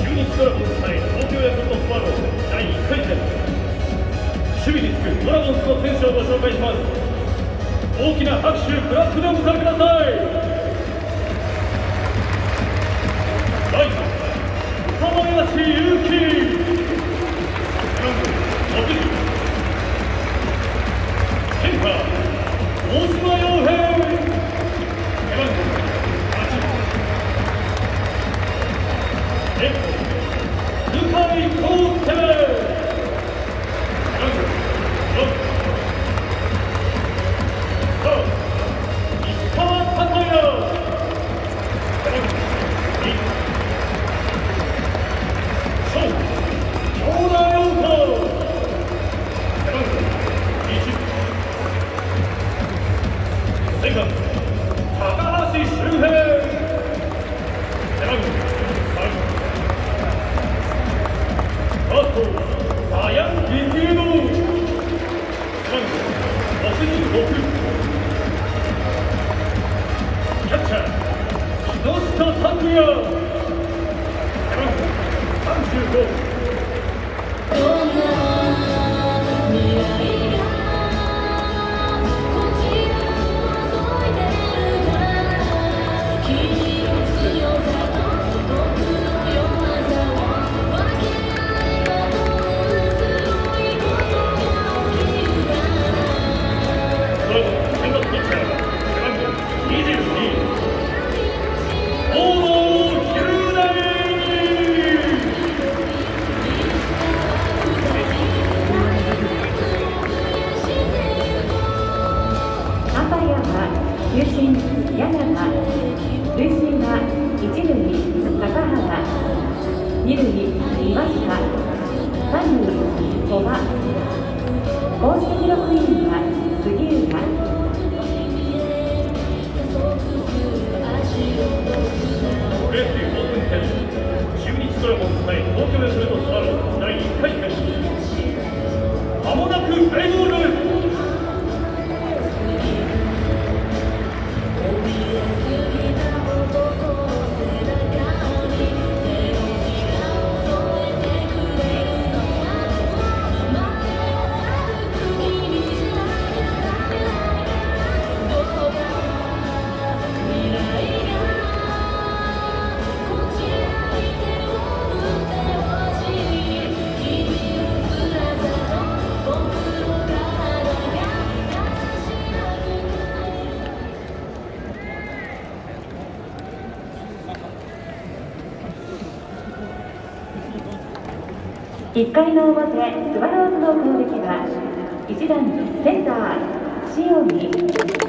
中日ドラゴンズ対東京ヤクルトスワローズ第1回戦。守備につくドラゴンズの選手をご紹介します。大きな拍手クラップでお迎えください。ライト岡林勇希、センター大島洋平、背番号8、レフト向井康介、背番号6、サード石川拓也、背番号2、ショート京田陽太、背番号1、セカンド高橋周平、背番号3、ファーストサヤン・ビシエド、背番号66、キャッチャー木下拓也、背番号35。 球審柳田、塁審は一塁高原、二塁岩下、三塁古賀、公式記録員は杉浦。 プロ野球オープン戦、中日ドラゴンズ対東京ヤクルトスワローズ第1回戦、まもなくプレーボール。 1回の表、スワローズの攻撃は1番センター塩見。